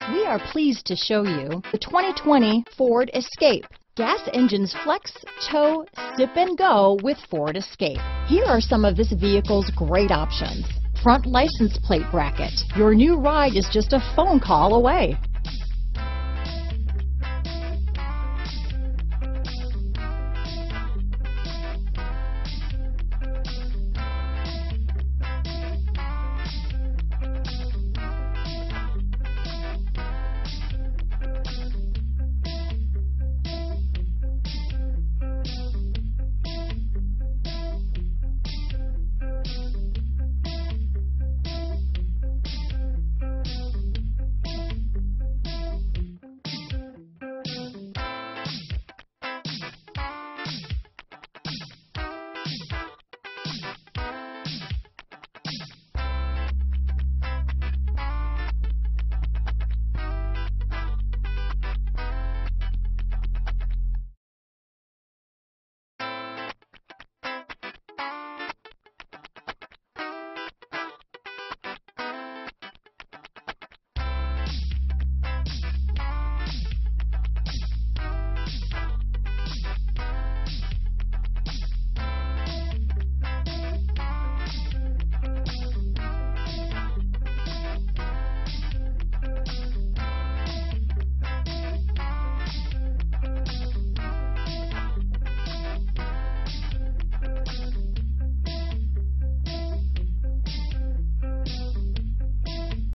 We are pleased to show you the 2020 Ford Escape. Gas engines flex, tow, sip and go with Ford Escape. Here are some of this vehicle's great options. Front license plate bracket. Your new ride is just a phone call away.